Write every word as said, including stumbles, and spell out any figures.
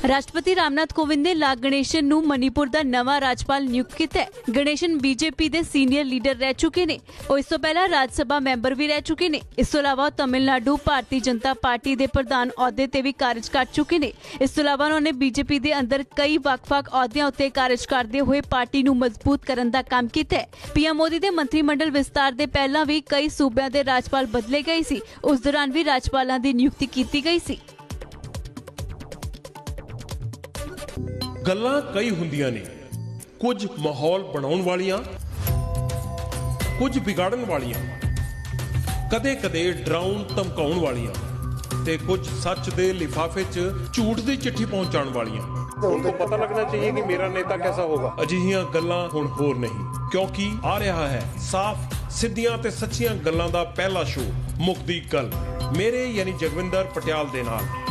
राष्ट्रपति रामनाथ कोविंद ने लाग गणेशन नूं मणिपुर दा नवां राज्यपाल नियुक्त कीता है। गणेशन बीजेपी दे सीनियर लीडर रह चुके ने। और इस तों पहला राज्य सभा मैंबर भी रह चुके ने। इस तों इलावा तमिलनाडु भारतीय जनता पार्टी दे प्रधान अहुदे ते भी कार्य कर चुके ने। इस तों इलावा उन्होंने बीजेपी दे अंदर कई वख-वख अहुदियां उत्ते कार्य करदे होए पार्टी नूं मजबूत करन दा काम कीता है। पीएम मोदी दे मंत्रिमंडल विस्तार दे पहलां भी कई सूबिਆਂ दे राज्यपाल बदले गए सी। उस दौरान भी राज्यपालां दी नियुक्ति कीती गई सी। गल्लां कई हुंदियां ने, कुछ माहौल बनाउण वालियां, कुछ बिगाड़न वालियां, कदे कदे डराउण धमकाउण वालियां ते कुछ सच दे लिफाफे च झूठ दी चिट्ठी पहुंचाउण वालियां। उनको पता लगना चाहिए कि मेरा नेता कैसा होगा। अजिहियां गल्लां हुण होर नहीं, क्योंकि आ रहा है साफ सिद्धियां ते सच्चियां गल्लां दा पहला शो मुक्ति गल मेरे यानी जगविंदर पटियाल दे नाल।